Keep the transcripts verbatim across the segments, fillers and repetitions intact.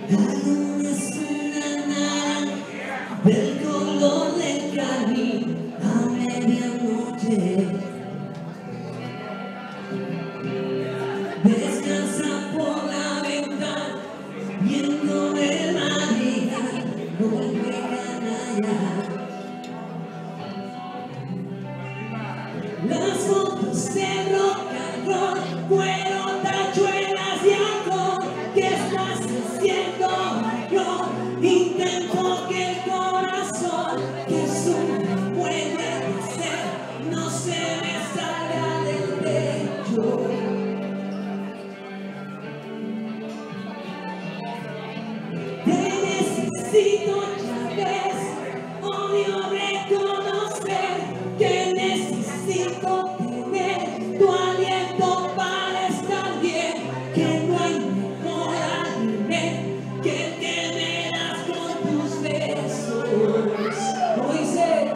La luna es una naranja del color del carmín a medianoche. Descansa por la ventana viendo el Madrigal, no juegan allá. Las fotos de rock and roll fueron tachuelas de alcohol. ¿Qué estás haciendo? Yo intento que el corazón que sube puede ser, no se me salga del pecho. Te necesito, ya ves, odio reconocer que necesito tener tu aliento para estar bien, que no hay mejor alimento que el que me das con tus besos. Como dice,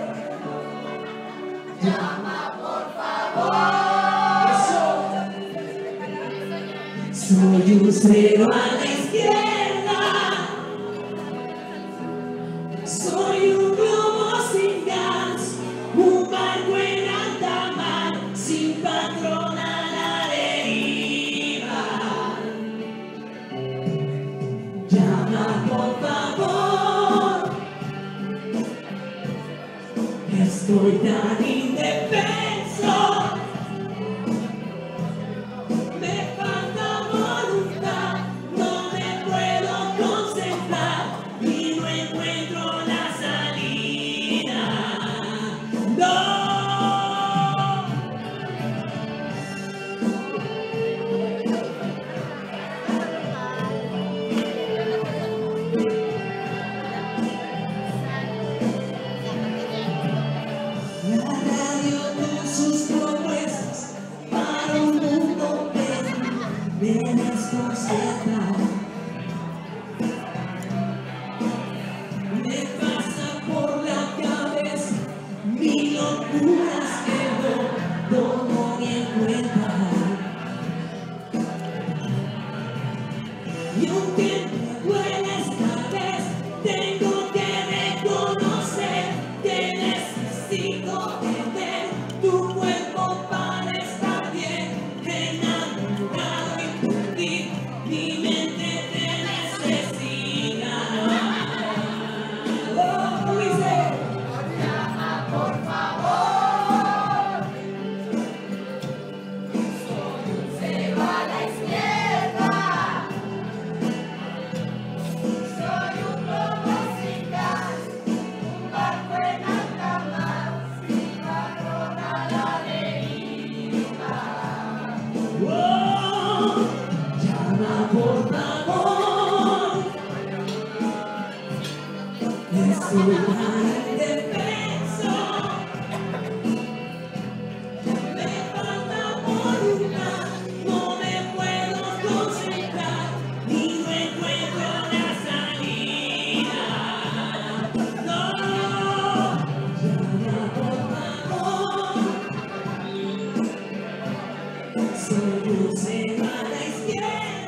llama por favor. Eso. Soy un cero a la izquierda. Soy un globo sin gas, un barco en alta mar, sin patrón a la deriva. Llama por favor, estoy tan indefenso. Me falta voluntad, no me puedo concentrar y no encuentro la salida. No. La radio con sus propuestas para un mundo que me desconcerta. Me pasa por la cabeza mil locuras que no tomo ni en cuenta. Y aunque me duele esta vez, tengo que reconocer que necesito tener tu cuerpo para estar bien. Enamorado y por ti, mi mente te necesita. Oh, dice, llama por favor. Soy un cero a la izquierda. Soy un globo sin gas, un barco en alta mar, sin patrón a la deriva. Oh, llama por favor, estoy tan indefenso. Me falta voluntad, no me puedo concentrar y no encuentro la salida. No, llama por favor, soy un cero a la izquierda.